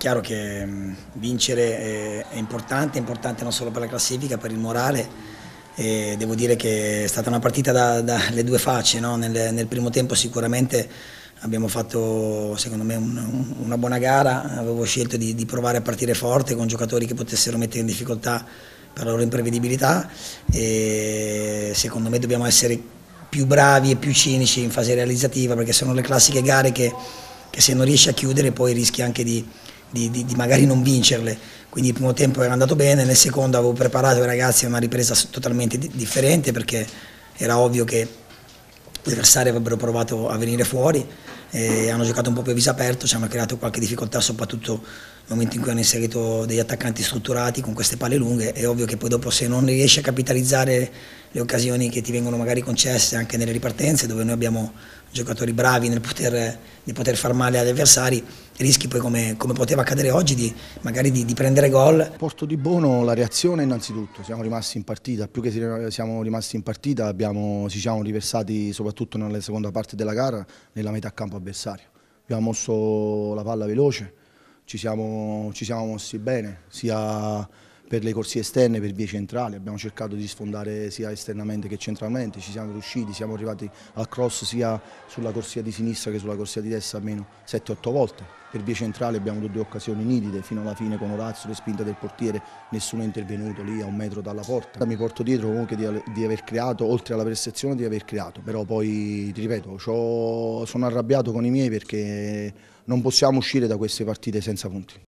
chiaro che vincere è importante non solo per la classifica, per il morale. E devo dire che è stata una partita dalle due facce, no? Nel primo tempo sicuramente abbiamo fatto secondo me una buona gara, avevo scelto di provare a partire forte con giocatori che potessero mettere in difficoltà per la loro imprevedibilità e secondo me dobbiamo essere più bravi e più cinici in fase realizzativa, perché sono le classiche gare che se non riesci a chiudere poi rischi anche di magari non vincerle. Quindi il primo tempo era andato bene, nel secondo avevo preparato i ragazzi a una ripresa totalmente differente, perché era ovvio che gli avversari avrebbero provato a venire fuori e hanno giocato un po' più a viso aperto, ci hanno creato qualche difficoltà soprattutto nel momento in cui hanno inserito degli attaccanti strutturati con queste palle lunghe. È ovvio che poi dopo, se non riesci a capitalizzare le occasioni che ti vengono magari concesse anche nelle ripartenze, dove noi abbiamo giocatori bravi di poter far male agli avversari, rischi poi, come poteva accadere oggi, magari di prendere gol. Porto di buono la reazione innanzitutto, siamo rimasti in partita, più che siamo rimasti in partita ci siamo riversati soprattutto nella seconda parte della gara nella metà campo avversario. Abbiamo mosso la palla veloce, ci siamo mossi bene, sia per le corsie esterne, per vie centrali, abbiamo cercato di sfondare sia esternamente che centralmente, ci siamo riusciti, siamo arrivati al cross sia sulla corsia di sinistra che sulla corsia di destra almeno 7-8 volte. Per vie centrali abbiamo avuto due occasioni nitide, fino alla fine con Orazio, le spinte del portiere, nessuno è intervenuto lì a 1 metro dalla porta. Mi porto dietro comunque di aver creato, oltre alla percezione di aver creato, però poi ti ripeto, sono arrabbiato con i miei perché non possiamo uscire da queste partite senza punti.